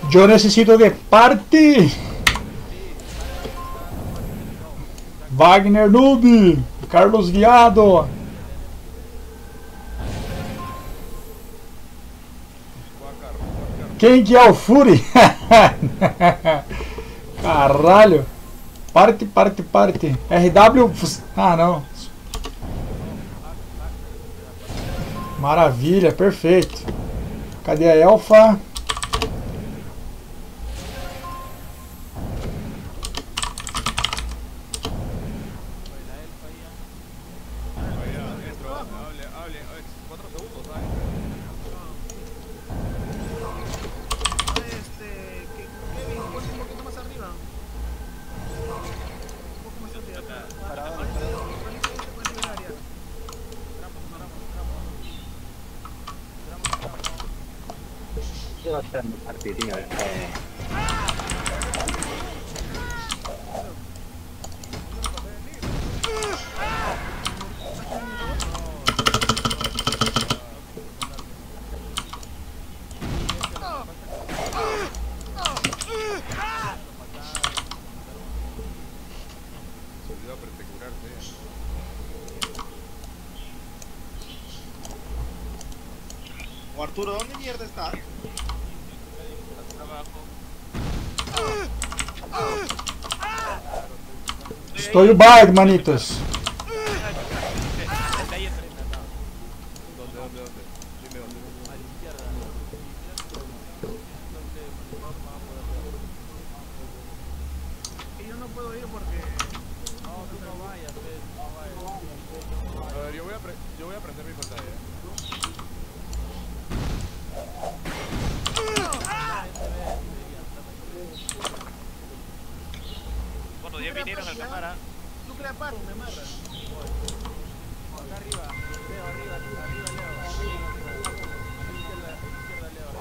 Yo necesito de parte. Wagner Noob. Carlos Viado. Quem que é o Fury? Caralho. Parte. RW. Ah, não. Maravilha, perfeito. Cadê a Elfa? O Arturo, ¿dónde mierda estás? Estou o Bard, manitos. Yo no puedo ir porque... No, tú no vayas, no vayas. A ver, yo voy a prender mi pantalla. Bueno, ya vinieron al cámara. Tú crea paro, me matas. Acá arriba, Leo, arriba, Leo. A la izquierda, Leo.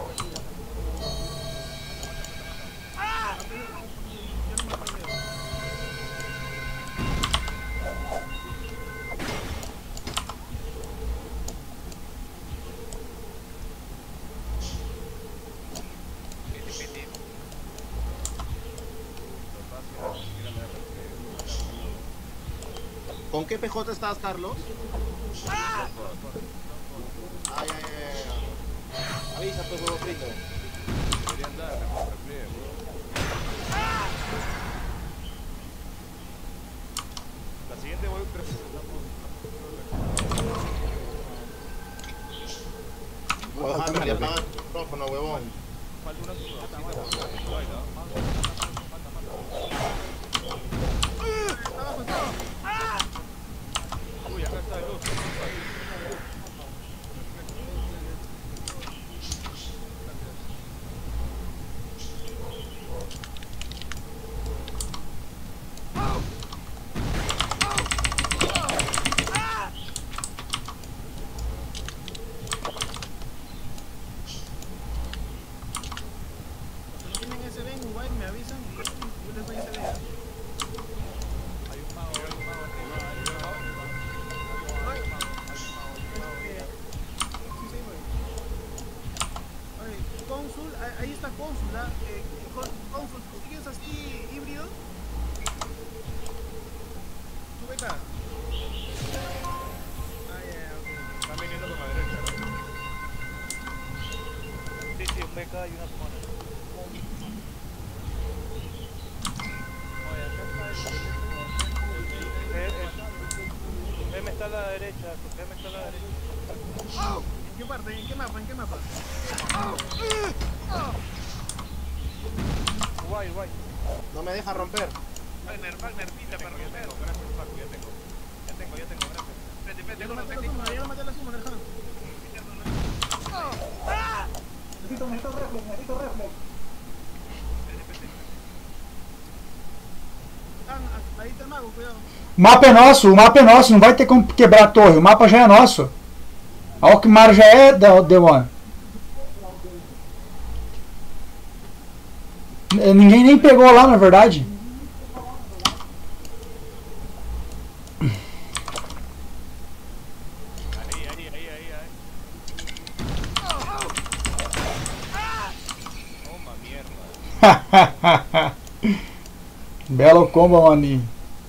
¿Con qué PJ estás, Carlos? Ay. Avisa, pues, huevo frito. Deberían darle más reflejo, bro. La siguiente voy 360 puntos. Déjame apagar el micrófono, huevón. Falta una sudadita, baila. Uy, acá está el otro. Cuando tienen ese ven, igual me avisan y yo les doy ese ven. Hay un mago arriba. Cónsul, ahí está Cónsul, ¿ah? Cónsul, ¿sigues así híbrido? Sube acá. Ok. Están viniendo por la derecha, ¿no? Sí, un BK y una sumona. Oye, acá está El M está a la derecha, el M está a la derecha. ¿En qué parte? ¿En qué mapa? ¿En qué mapa? Guay. No me deja romper. Wagner, pita para romper. Gracias, Paco, ya tengo, gracias. Espérate, Ya lo maté técnico. ya lo maté a la suma, Alejandro. Necesito reflex. Aí tá mago, cuidado. O mapa é nosso, não vai ter como quebrar a torre, o mapa já é nosso. A Alkmaar já é Demon. Ninguém nem pegou lá, na verdade. Toma, mierda. Belo combo, maninho.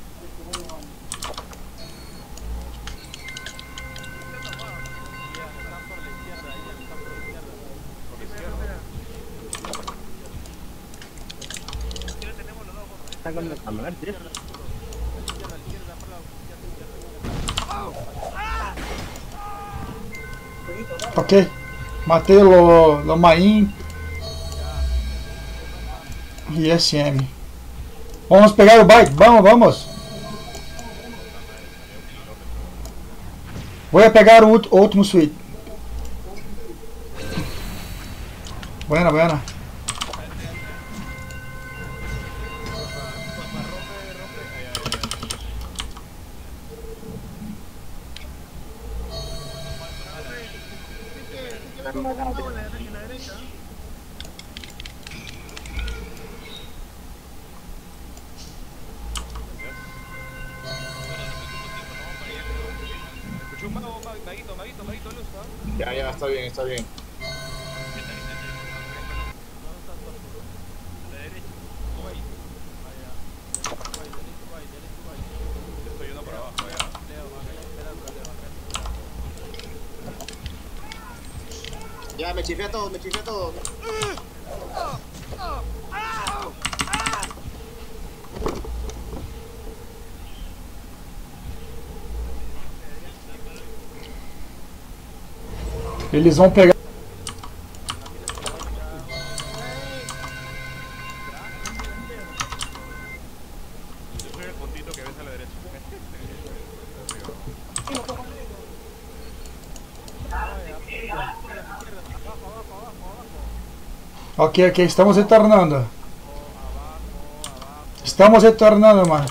Está con el cámara, tío. Ok. Matei o Main. E SM. Vamos pegar o bike. Vamos, vamos. Voy a pegar o último suite. Buena, buena. En la derecha. Escuché un mago, maguito luz, ¿ah? Ya, está bien, está bien. Estoy yendo por abajo, ya. Ya, me chifé a todos, me chifé a todos. Eles vão pegar. Yo soy el puntito que ves a la derecha. Ok, ok, estamos retornando. Estamos retornando, mano.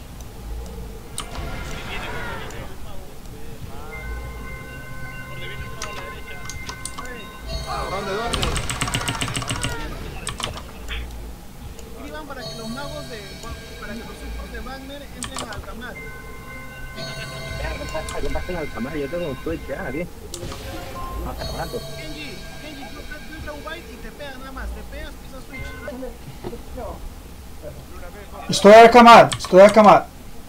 ¿Dónde? Escriban para que los magos para que los supers de Wagner entren al Alcamar. ¿Qué pasa en el cámara? Yo tengo un switch ya, tío. Hace rato. Kenji, tú entra un byte y te pegas nada más. Te pegas, pisas switch. Estou acamado, estou acamado.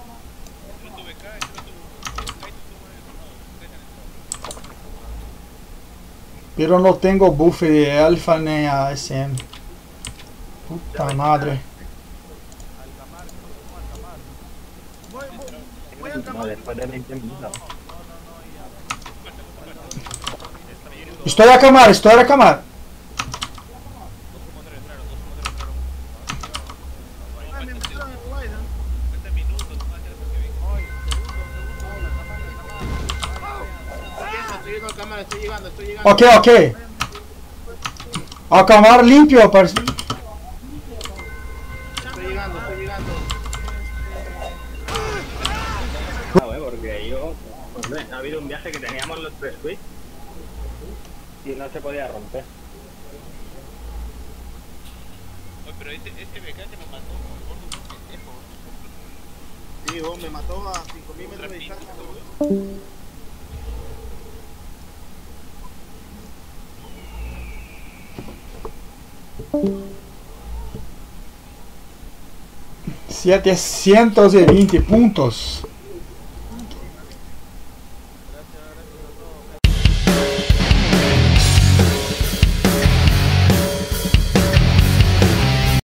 Pero no tengo buff de alfa ni a SM. Puta madre. Voy al No, Alcamar. después de 20 minutos. Estou acamado, estou acamado. Me metieron en el byte, ¿no? Estoy yendo al cámara, estoy llegando. Ok, ok. Acamar limpio, parceiro. Estoy llegando. No, porque yo... Hombre, ha habido un viaje que teníamos los 3 switch y no se podía romper. Pero ese BK que me mató, por un pendejo. Sí, vos me mató a 5000 metros de distancia. $720 puntos.